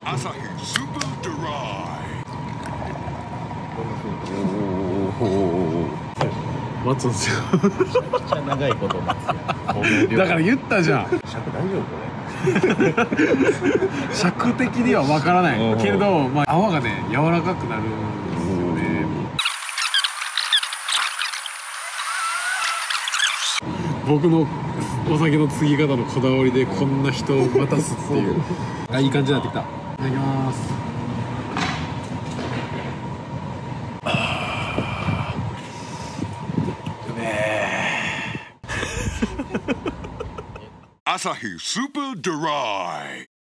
朝日スーパードライ。待つんですよ。 めちゃくちゃ長いこと待つやん。 だから言ったじゃん。 尺大丈夫これ？ 尺的にはわからないけれど、まあ泡がね柔らかくなるんですよね。僕のお酒の継ぎ方のこだわりでこんな人を待たすっていう。あ、いい感じになってきた。いただきます。うめえ。 朝日スーパードライ